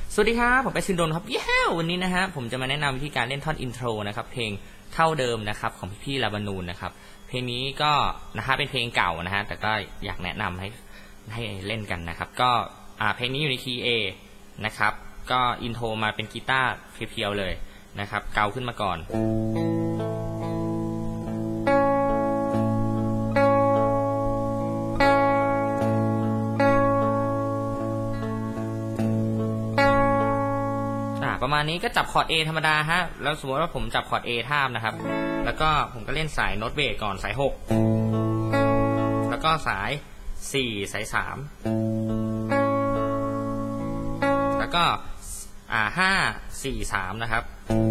สวัสดีครับผมไปซินโดนครับเย้วันนี้นะฮะผมจะมาแนะนำวิธีการเล่นท่อนอินโทรนะครับเพลงเท่าเดิมนะครับของพี่ลาบานูนนะครับเพลงนี้ก็นะฮะเป็นเพลงเก่านะฮะแต่ก็อยากแนะนำให้เล่นกันนะครับก็เพลงนี้อยู่ในคีย์ A นะครับก็อินโทรมาเป็นกีตาร์เพียวๆเลยนะครับเกาขึ้นมาก่อนประมาณนี้ก็จับคอร์ด A ธรรมดาฮะแล้วสมมติว่าผมจับคอร์ด A ทาบนะครับแล้วก็ผมก็เล่นสายโน้ตเบสก่อนสาย6แล้วก็สาย4สาย3แล้วก็5 4 3นะครับ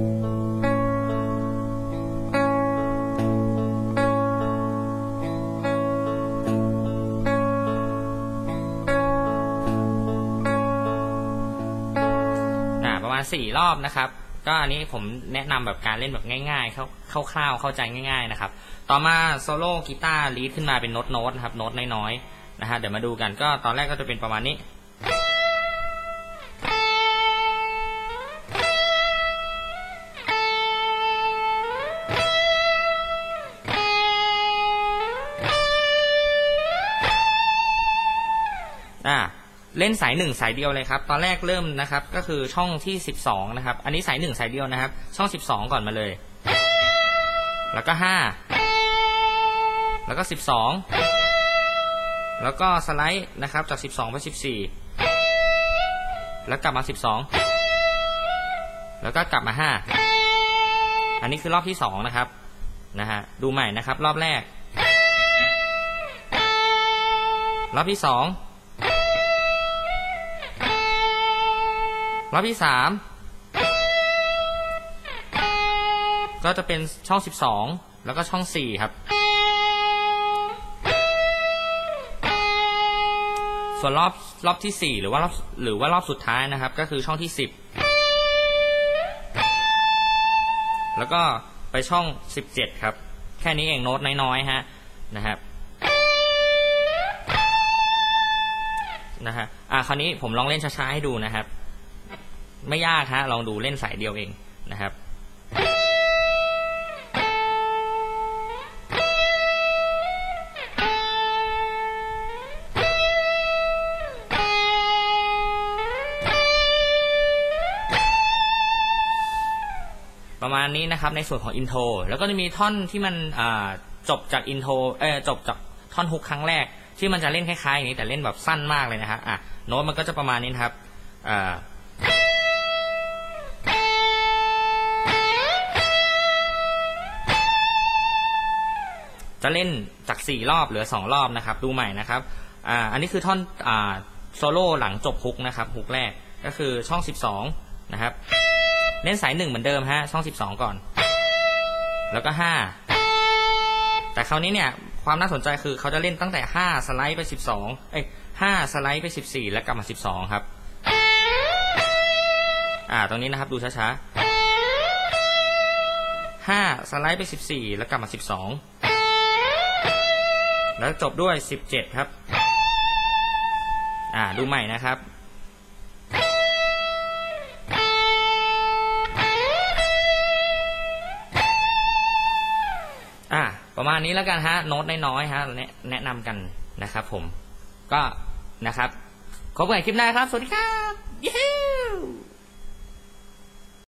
ประมาณ4รอบนะครับก็อันนี้ผมแนะนำแบบการเล่นแบบง่ายๆคร่าวๆเข้าใจง่ายๆนะครับต่อมาโซโล่กีตาร์ลีดขึ้นมาเป็นโน้ตนะครับโน้ตน้อยๆนะฮะเดี๋ยวมาดูกันก็ตอนแรกก็จะเป็นประมาณนี้เล่นสาย1สายเดียวเลยครับตอนแรกเริ่มนะครับก็คือช่องที่12นะครับอันนี้สาย1สายเดียวนะครับช่อง12ก่อนมาเลยแล้วก็5แล้วก็12แล้วก็สไลด์นะครับจาก12ไป14แล้วกลับมา12แล้วก็กลับมา5อันนี้คือรอบที่2นะครับนะฮะดูใหม่นะครับรอบแรกรอบที่2รอบที่3ก็จะเป็นช่อง12แล้วก็ช่อง4ครับส่วนรอบที่4หรือว่ารอบสุดท้ายนะครับก็คือช่องที่10แล้วก็ไปช่อง17ครับแค่นี้เองโน้ตน้อยๆฮะนะครับคราวนี้ผมลองเล่นช้าๆให้ดูนะครับไม่ยากฮะลองดูเล่นสายเดียวเองนะครับประมาณนี้นะครับในส่วนของอินโทรแล้วก็จะมีท่อนที่มันจบจากอินโทรจบจากท่อนฮุกครั้งแรกที่มันจะเล่นคล้ายๆอย่างนี้แต่เล่นแบบสั้นมากเลยนะฮะโน้ตมันก็จะประมาณนี้ครับจะเล่นจาก4รอบเหลือ2รอบนะครับดูใหม่นะครับอันนี้คือท่อนโซโล่หลังจบฮุกนะครับฮุกแรกก็คือช่อง12นะครับเล่นสาย1เหมือนเดิมฮะช่อง12ก่อนแล้วก็5แต่คราวนี้เนี่ยความน่าสนใจคือเขาจะเล่นตั้งแต่5สไลด์ไป5สไลด์ไป14แล้วกลับมา12ครับตรงนี้นะครับดูช้าๆ5สไลด์ไป14แล้วกลับมา12แล้วจบด้วย17ครับดูใหม่นะครับประมาณนี้แล้วกันฮะโน้ตน้อยๆฮะแนะนำกันนะครับผมก็นะครับขอบคุณคลิปหน้าครับสวัสดีครับ